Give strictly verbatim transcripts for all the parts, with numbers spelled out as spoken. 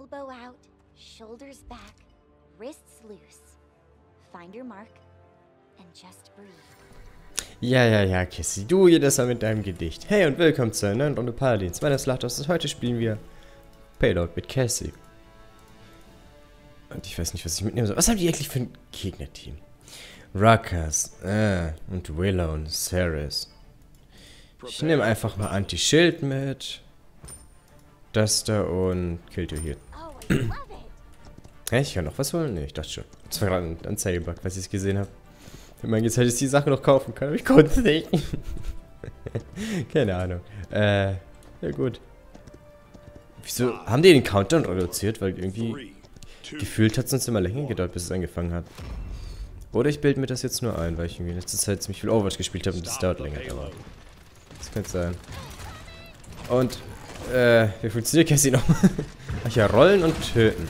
Elbow out, shoulders back, wrists loose. Find your mark and just breathe. Ja, ja, ja, Cassie, du jedes Mal mit deinem Gedicht. Hey und willkommen zu einer neuen Runde Paladins. Mein Name ist Lachtos und heute spielen wir Payload mit Cassie. Und ich weiß nicht, was ich mitnehmen soll. Was haben die eigentlich für ein Gegnerteam? Ruckus, äh, und Willow und Ceres. Ich nehme einfach mal Anti-Schild mit. Das da und Kill to Heal. Hä, ich kann noch was holen? Ne, ich dachte schon. Das war gerade ein Anzeigebug, was ich gesehen habe. Wenn man jetzt halt die Sache noch kaufen kann, aber ich konnte es nicht. Keine Ahnung. Äh, ja gut. Wieso haben die den Countdown reduziert? Weil irgendwie gefühlt hat es uns immer länger gedauert, bis es angefangen hat. Oder ich bilde mir das jetzt nur ein, weil ich irgendwie in letzter Zeit ziemlich viel Overwatch gespielt habe und das dauert länger. Aber das könnte sein. Und, äh, wie funktioniert Cassie noch? Ach ja, rollen und töten.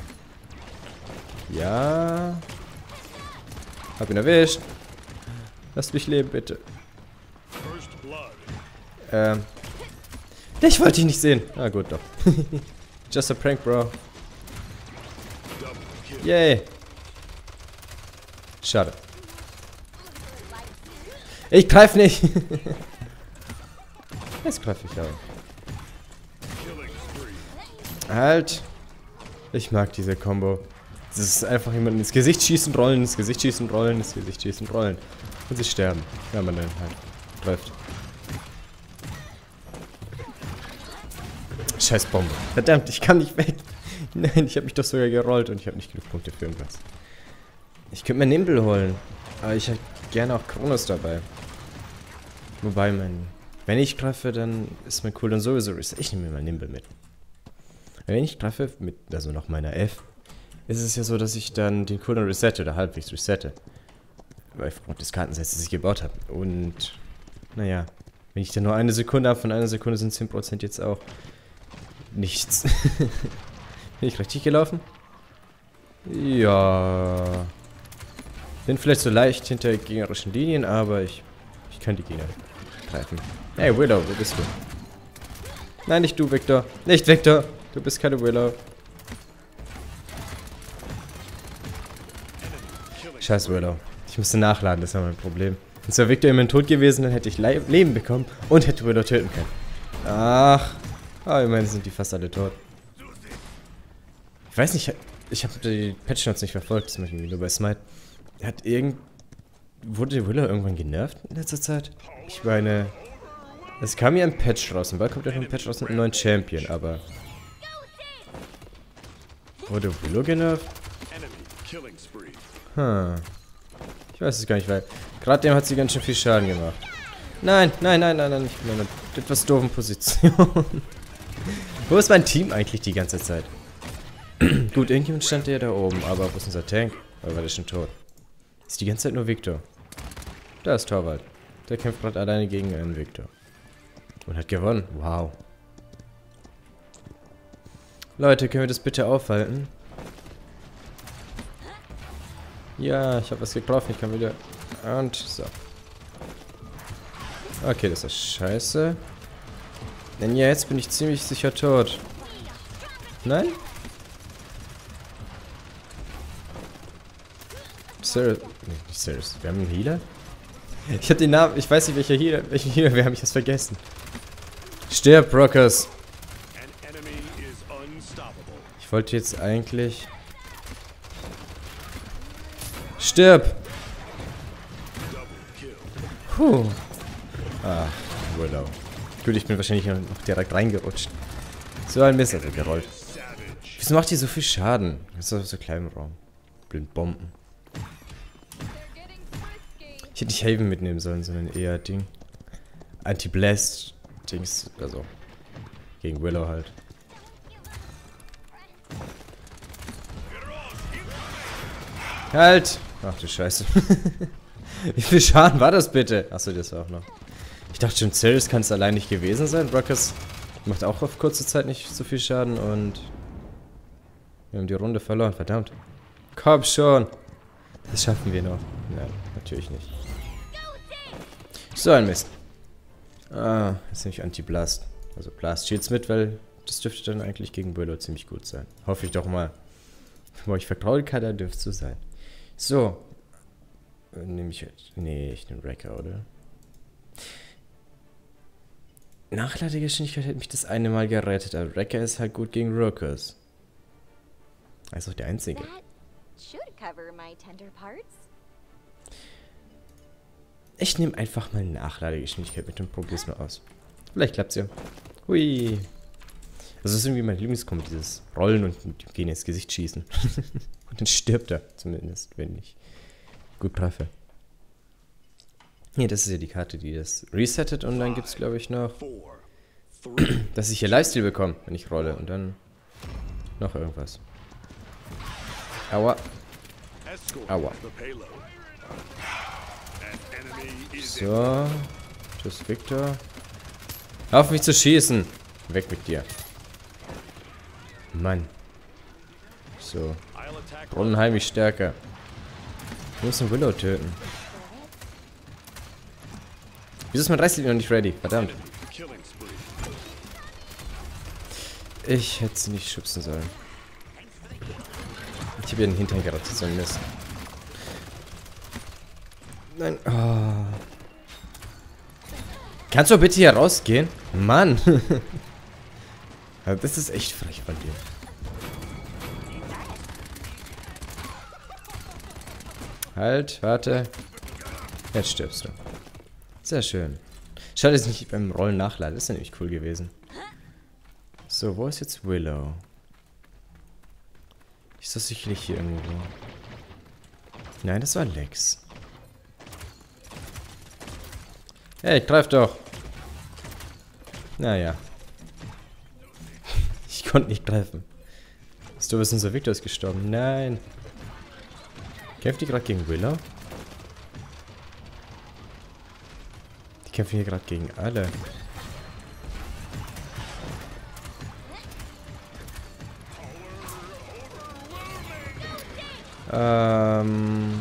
Ja. Hab ihn erwischt. Lasst mich leben, bitte. Ähm. Ich wollte dich nicht sehen. Ah, gut, doch. Just a prank, bro. Yay. Schade. Ich greif nicht. Jetzt greif ich auch. Halt. Ich mag diese Combo. Das ist einfach jemand ins Gesicht schießen, rollen, ins Gesicht schießen, rollen, ins Gesicht schießen, rollen. Und sie sterben, wenn man dann halt trifft. Scheiß Bombe. Verdammt, ich kann nicht weg. Nein, ich habe mich doch sogar gerollt und ich habe nicht genug Punkte für irgendwas. Ich könnte mir Nimble holen. Aber ich hätte gerne auch Kronos dabei. Wobei, mein, wenn ich treffe, dann ist mein Cooldown sowieso reset. Ich nehme mir mal Nimble mit. Wenn ich treffe, mit, also noch meiner F, ist es ja so, dass ich dann den Cooldown resette oder halbwegs resette. Weil ich aufgrund des Kartensets, das ich gebaut habe. Und, naja, wenn ich dann nur eine Sekunde habe, von einer Sekunde sind zehn Prozent jetzt auch nichts. Bin ich richtig gelaufen? Ja. Bin vielleicht so leicht hinter gegnerischen Linien, aber ich, ich kann die Gegner greifen. Hey Willow, wo bist du? Nein, nicht du, Victor. Nicht Victor. Du bist keine Willow. Scheiß Willow. Ich musste nachladen, das war mein Problem. Wenn wäre Victor immerhin tot gewesen, dann hätte ich Le Leben bekommen und hätte Willow töten können. Ach. Ah, immerhin sind die fast alle tot. Ich weiß nicht, ich habe die Patch Notes nicht verfolgt, das möchte ich nur bei Smite. Hat irgend... Wurde Willow irgendwann genervt in letzter Zeit? Ich meine... Es kam ja ein Patch raus, und bald kommt ja noch ein Patch raus mit einem neuen Champion, aber... Wurde Willow genervt? Hm. Ich weiß es gar nicht, weil... Gerade dem hat sie ganz schön viel Schaden gemacht. Nein, nein, nein, nein, nein, ich bin in einer etwas doofen Position. Wo ist mein Team eigentlich die ganze Zeit? Gut, irgendjemand stand ja da oben, aber wo ist unser Tank? Oder war der schon tot? Ist die ganze Zeit nur Victor. Da ist Torwald. Der kämpft gerade alleine gegen einen Victor. Und hat gewonnen. Wow. Leute, können wir das bitte aufhalten? Ja, ich habe was getroffen. Ich kann wieder... Und so. Okay, das ist scheiße. Denn ja, jetzt bin ich ziemlich sicher tot. Nein? Ceres. Nee, nicht Ceres. Wir haben einen Healer? Ich hab den Namen. Ich weiß nicht, welcher Healer. Welchen Healer wir haben. Ich hab's vergessen. Stirb, Rockers. Ich wollte jetzt eigentlich. Stirb! Puh. Ach, Willow. Gut, ich bin wahrscheinlich noch direkt reingerutscht. So ein Mist, also gerollt. Wieso macht die so viel Schaden? Das ist doch so klein im Raum. Blind Bomben. Ich hätte nicht Haven mitnehmen sollen, sondern eher Ding. Anti-Blast-Dings, also. Gegen Willow halt. Halt! Ach du Scheiße. Wie viel Schaden war das bitte? Achso, das war auch noch. Ich dachte schon, Ceres kann es allein nicht gewesen sein. Ruckus macht auch auf kurze Zeit nicht so viel Schaden und wir haben die Runde verloren, verdammt. Komm schon! Das schaffen wir noch. Nein, natürlich nicht. So ein Mist. Ah, jetzt nehme ich Anti-Blast. Also Blast Shields mit, weil Das dürfte dann eigentlich gegen Willow ziemlich gut sein. Hoffe ich doch mal. Wo ich vertrauen kann, dann dürfte es so sein. So. Nehme ich jetzt. Nee, ich nehme Wrecker, oder? Nachladegeschwindigkeit hätte mich das eine Mal gerettet, aber Wrecker ist halt gut gegen Rookers. Er ist auch der Einzige. That should cover my tender parts. Ich nehme einfach mal Nachladegeschwindigkeit mit und probiere es mal aus. Vielleicht klappt es ja. Hui. Das ist irgendwie mein Lieblingskombo, dieses Rollen und gehen ins Gesicht schießen. Und dann stirbt er zumindest, wenn ich gut treffe. Hier, das ist ja die Karte, die das resettet. Und dann gibt es, glaube ich, noch, dass ich hier Lifesteal bekomme, wenn ich rolle. Und dann noch irgendwas. Aua. Aua. So. Tschüss, Victor. Hör auf mich zu schießen. Weg mit dir. Mann. So. Brunnenheimlich stärker. Wir müssen Willow töten. Wieso ist mein Reißlied noch nicht ready? Verdammt. Ich hätte sie nicht schubsen sollen. Ich habe ihr den Hintern gerotzt, so ein Mist. Nein. Oh. Kannst du bitte hier rausgehen? Mann. Das ist echt frech von dir. Halt, warte. Jetzt stirbst du. Sehr schön. Schade, dass ich nicht beim Rollen nachlade. Das ist ja nämlich cool gewesen. So, wo ist jetzt Willow? Ist das sicherlich hier irgendwo? Nein, das war Lex. Hey, greif doch. Naja. Ich konnte nicht treffen. Ist du bist unser Victor ist gestorben? Nein. Kämpft die gerade gegen Willow? Die kämpfen hier gerade gegen alle. Ähm.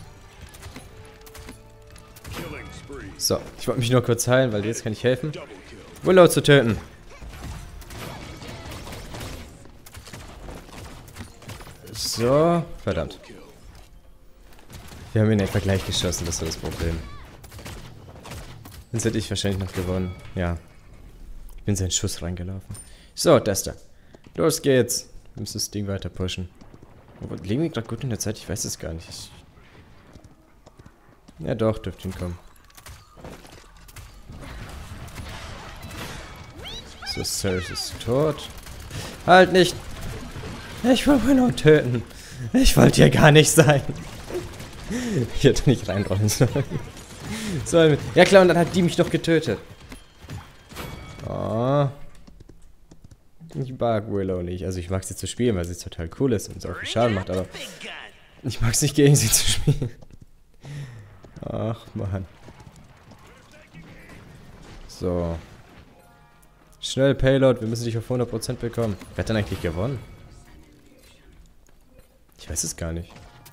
So, ich wollte mich nur kurz heilen, weil jetzt kann ich helfen. Willow zu töten. So, verdammt. Wir haben ihn einfach gleich geschossen, das war das Problem. Sonst hätte ich wahrscheinlich noch gewonnen. Ja. Ich bin seinen Schuss reingelaufen. So, das da. Los geht's. Wir müssen das Ding weiter pushen. Leben wir gerade gut in der Zeit? Ich weiß es gar nicht. Ich ja doch, dürfte hinkommen. So, Ceres ist tot. Halt nicht! Ich wollte Willow töten. Ich wollte hier gar nicht sein. Ich hätte nicht reinrollen sollen. So, ja klar, und dann hat die mich doch getötet. Oh. Ich mag Willow nicht. Also ich mag sie zu spielen, weil sie total cool ist und so viel Schaden macht, aber ich mag es nicht gegen sie zu spielen. Ach, Mann. So. Schnell, Payload, wir müssen dich auf hundert Prozent bekommen. Wer hat denn eigentlich gewonnen? Ich weiß es gar nicht.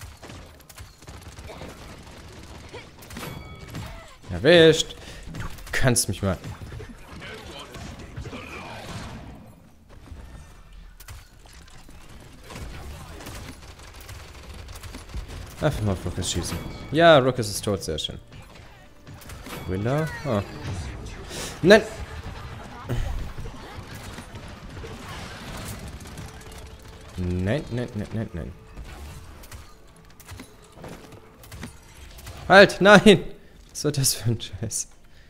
Erwischt. Du kannst mich mal. Einfach mal auf Ruckus schießen. Ja, Ruckus ist tot, sehr schön. Willow? Oh. Nein! Nein, nein, nein, nein, nein. Halt, nein! Was war das für ein Scheiß?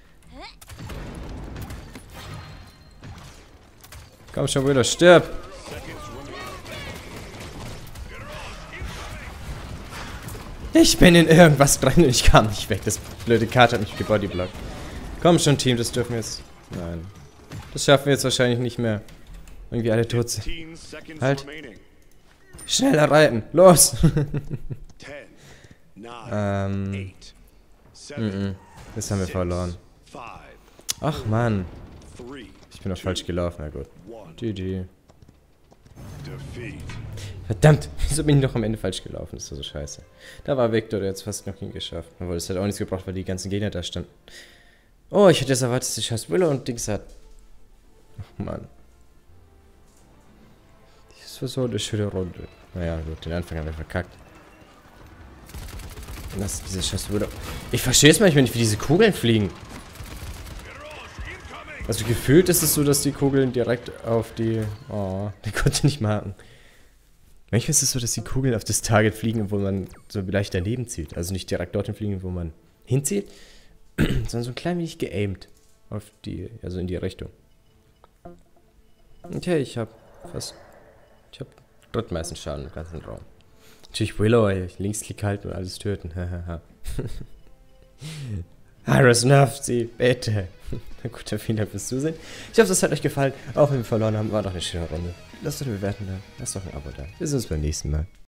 Komm schon, Willow, stirb! Ich bin in irgendwas drin und ich kam nicht weg. Das blöde Karte hat mich gebodyblockt. Komm schon, Team, das dürfen wir jetzt... Nein. Das schaffen wir jetzt wahrscheinlich nicht mehr. Irgendwie alle tot sind. Halt. Schneller reiten. Los! ähm... Mm -mm. Das haben wir verloren. Ach, Mann. Ich bin auch falsch gelaufen, na gut. G G. Verdammt, wieso bin ich noch am Ende falsch gelaufen? Das ist so scheiße. Da war Victor, der hat es fast noch hingeschafft. Aber das hat auch nichts gebracht, weil die ganzen Gegner da standen. Oh, ich hätte jetzt erwartet, dass die scheiß Willow und Dings hat. Ach, Mann. Das war so eine schöne Runde. Naja, gut, den Anfang haben wir verkackt. Lass diese Scheiße wieder. Ich verstehe es manchmal nicht, wie diese Kugeln fliegen. Also gefühlt ist es so, dass die Kugeln direkt auf die... Oh, der konnte nicht mal haken. Manchmal ist es so, dass die Kugeln auf das Target fliegen, obwohl man so leicht daneben zielt. Also nicht direkt dorthin fliegen, wo man hinzieht, sondern so ein klein wenig geaimt. Auf die, also in die Richtung. Okay, ich hab fast... Ich hab drittmeisten Schaden im ganzen Raum. Natürlich Willow, ey. Linksklick halten und alles töten. Hahaha. Iris, nervt sie, bitte. Na gut, vielen Dank fürs Zusehen. Ich hoffe, es hat euch gefallen. Auch wenn wir verloren haben, war doch eine schöne Runde. Lasst doch eine Bewertung da. Lasst doch ein Abo da. Wir sehen uns beim nächsten Mal.